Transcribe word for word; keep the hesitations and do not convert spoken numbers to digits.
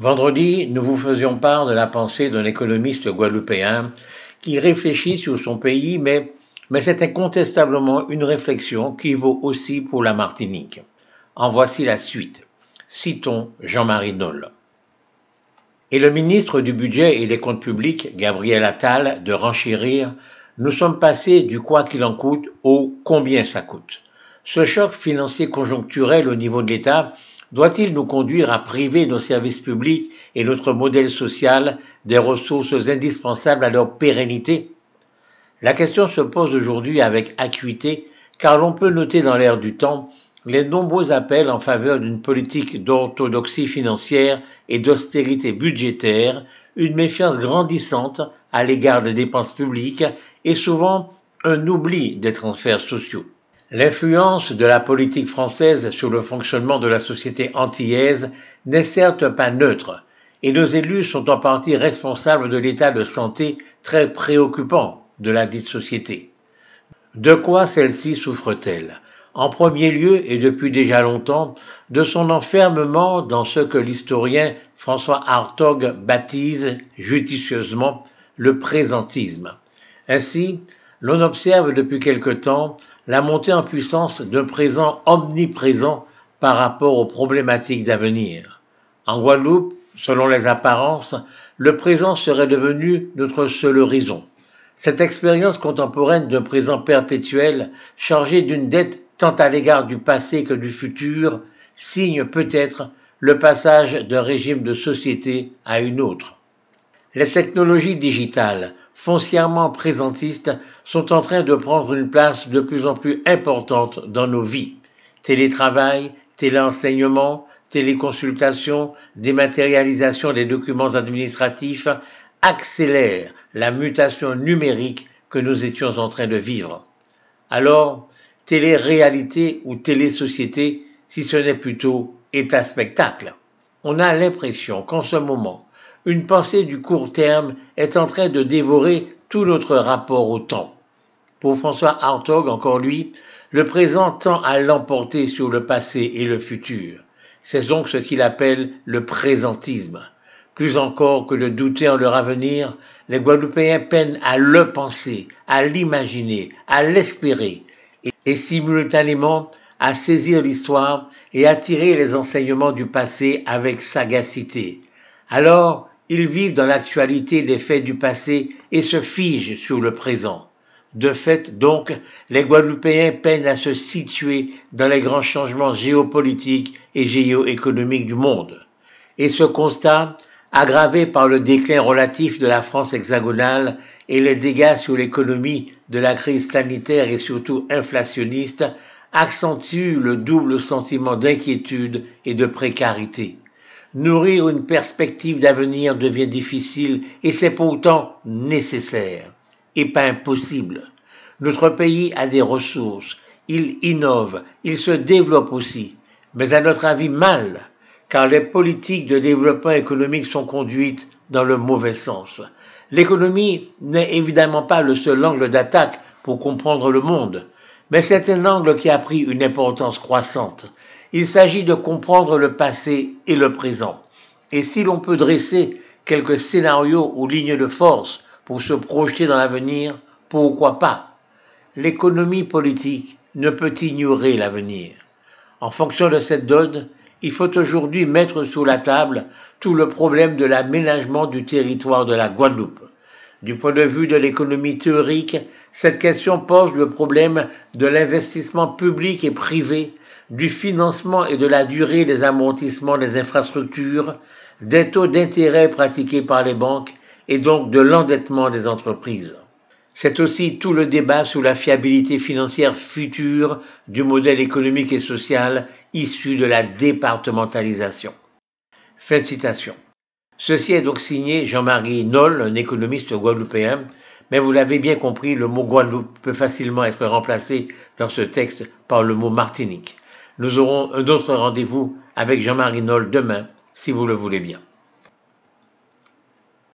Vendredi, nous vous faisions part de la pensée d'un économiste guadeloupéen qui réfléchit sur son pays, mais, mais c'est incontestablement une réflexion qui vaut aussi pour la Martinique. En voici la suite. Citons Jean-Marie Nolle. Et le ministre du Budget et des Comptes publics, Gabriel Attal, de renchérir, nous sommes passés du quoi qu'il en coûte au combien ça coûte. Ce choc financier conjoncturel au niveau de l'État doit-il nous conduire à priver nos services publics et notre modèle social des ressources indispensables à leur pérennité? La question se pose aujourd'hui avec acuité car l'on peut noter dans l'air du temps les nombreux appels en faveur d'une politique d'orthodoxie financière et d'austérité budgétaire, une méfiance grandissante à l'égard des dépenses publiques et souvent un oubli des transferts sociaux. L'influence de la politique française sur le fonctionnement de la société antillaise n'est certes pas neutre, et nos élus sont en partie responsables de l'état de santé très préoccupant de la dite société. De quoi celle-ci souffre-t-elle? En premier lieu, et depuis déjà longtemps, de son enfermement dans ce que l'historien François Hartog baptise judicieusement le présentisme. Ainsi, l'on observe depuis quelque temps la montée en puissance d'un présent omniprésent par rapport aux problématiques d'avenir. En Guadeloupe, selon les apparences, le présent serait devenu notre seul horizon. Cette expérience contemporaine d'un présent perpétuel, chargé d'une dette tant à l'égard du passé que du futur, signe peut-être le passage d'un régime de société à une autre. Les technologies digitales, foncièrement présentistes, sont en train de prendre une place de plus en plus importante dans nos vies. Télétravail, téléenseignement, téléconsultation, dématérialisation des documents administratifs accélèrent la mutation numérique que nous étions en train de vivre. Alors, télé-réalité ou télé-société, si ce n'est plutôt état-spectacle. On a l'impression qu'en ce moment, une pensée du court terme est en train de dévorer tout notre rapport au temps. Pour François Hartog, encore lui, le présent tend à l'emporter sur le passé et le futur. C'est donc ce qu'il appelle le présentisme. Plus encore que de douter en leur avenir, les Guadeloupéens peinent à le penser, à l'imaginer, à l'espérer, et, et simultanément à saisir l'histoire et à tirer les enseignements du passé avec sagacité. Alors, ils vivent dans l'actualité des faits du passé et se figent sur le présent. De fait, donc, les Guadeloupéens peinent à se situer dans les grands changements géopolitiques et géoéconomiques du monde. Et ce constat, aggravé par le déclin relatif de la France hexagonale et les dégâts sur l'économie de la crise sanitaire et surtout inflationniste, accentue le double sentiment d'inquiétude et de précarité. Nourrir une perspective d'avenir devient difficile et c'est pourtant nécessaire et pas impossible. Notre pays a des ressources, il innove, il se développe aussi, mais à notre avis mal, car les politiques de développement économique sont conduites dans le mauvais sens. L'économie n'est évidemment pas le seul angle d'attaque pour comprendre le monde, mais c'est un angle qui a pris une importance croissante. Il s'agit de comprendre le passé et le présent. Et si l'on peut dresser quelques scénarios ou lignes de force pour se projeter dans l'avenir, pourquoi pas? L'économie politique ne peut ignorer l'avenir. En fonction de cette donne, il faut aujourd'hui mettre sur la table tout le problème de l'aménagement du territoire de la Guadeloupe. Du point de vue de l'économie théorique, cette question pose le problème de l'investissement public et privé, du financement et de la durée des amortissements des infrastructures, des taux d'intérêt pratiqués par les banques et donc de l'endettement des entreprises. C'est aussi tout le débat sur la fiabilité financière future du modèle économique et social issu de la départementalisation. Fin de citation. Ceci est donc signé Jean-Marie Nolle, un économiste guadeloupéen, mais vous l'avez bien compris, le mot Guadeloupe peut facilement être remplacé dans ce texte par le mot Martinique. Nous aurons un autre rendez-vous avec Jean-Marie Nolle demain, si vous le voulez bien.